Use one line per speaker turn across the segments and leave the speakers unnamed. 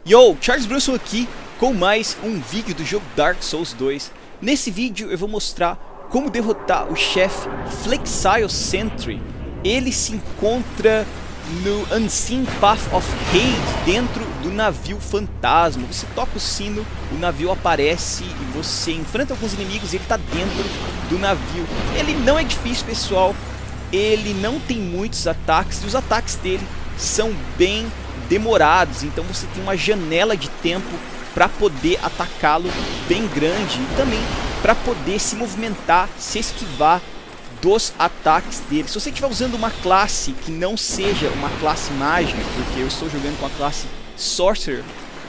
Yo, Charles Bronson aqui com mais um vídeo do jogo Dark Souls 2. Nesse vídeo eu vou mostrar como derrotar o chefe Flexile Sentry. Ele se encontra no Unseen Path of Hate, dentro do navio fantasma. Você toca o sino, o navio aparece e você enfrenta alguns inimigos e ele está dentro do navio. Ele não é difícil, pessoal. Ele não tem muitos ataques e os ataques dele são bem demorados, então você tem uma janela de tempo para poder atacá-lo bem grande e também para poder se movimentar, se esquivar dos ataques dele. Se você estiver usando uma classe que não seja uma classe mágica, porque eu estou jogando com a classe Sorcerer,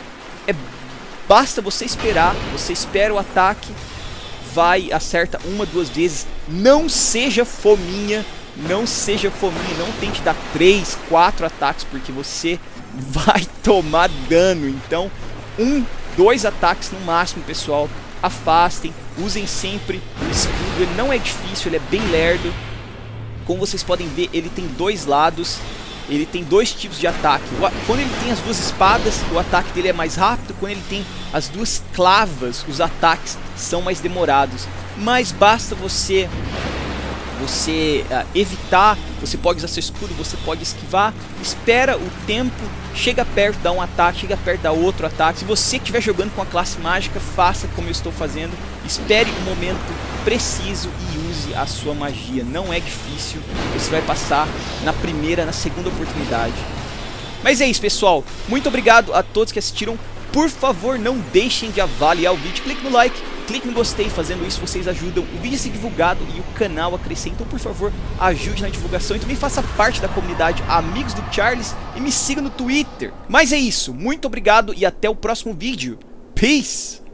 basta você esperar, você espera o ataque, vai, acerta uma, duas vezes, não seja fominha, não tente dar 3, 4 ataques, porque você vai tomar dano. Então, 1, 2 ataques no máximo, pessoal. Afastem, usem sempre o escudo. Ele não é difícil, ele é bem lerdo. Como vocês podem ver, ele tem dois lados. Ele tem dois tipos de ataque. Quando ele tem as duas espadas, o ataque dele é mais rápido. Quando ele tem as duas clavas, os ataques são mais demorados. Mas basta você evitar, você pode usar seu escudo, você pode esquivar, espera o tempo, chega perto, dá um ataque, chega perto, dá outro ataque. Se você estiver jogando com a classe mágica, faça como eu estou fazendo, espere o momento preciso e use a sua magia. Não é difícil, você vai passar na primeira, na segunda oportunidade. Mas é isso, pessoal, muito obrigado a todos que assistiram. Por favor, não deixem de avaliar o vídeo, clique no like, clique no gostei. Fazendo isso vocês ajudam o vídeo a ser divulgado e o canal a crescer. Então, por favor, ajude na divulgação e também faça parte da comunidade Amigos do Charles e me siga no Twitter. Mas é isso, muito obrigado e até o próximo vídeo. Peace!